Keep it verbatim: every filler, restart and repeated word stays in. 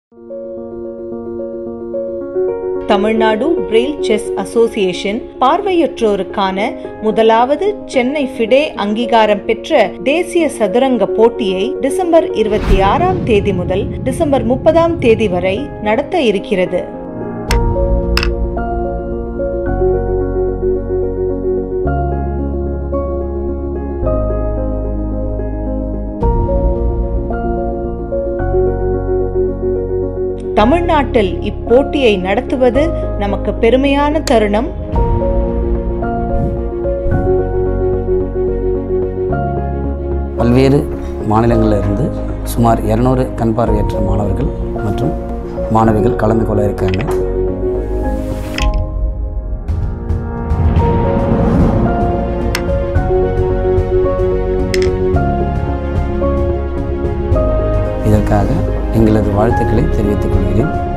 Tamilnadu Braille Chess Association பார்வையற்றோருக்கான முதலாவது Chennai FIDE அங்கீகாரம் பெற்ற தேசிய சதுரங்க போட்டியை டிசம்பர் இருபத்தி ஆறாம் தேதி முதல் டிசம்பர் முப்பதாம் தேதி வரை நடத்த இருக்கிறது. தமிழ்நாட்டில் இப்போட்டியை நடத்துவது நமக்கு பெருமையான தருணம். பல்வேறு மாநிலங்களிலிருந்து சுமார் இருநூறு கண் பார்வையற்ற மாணவர்கள் மற்றும் மாணவிகள் கலந்து கொள்ள இருக்காங்க. இதற்காக எங்களது வாழ்த்துக்களை தெரிவித்துக் கொள்கிறேன்.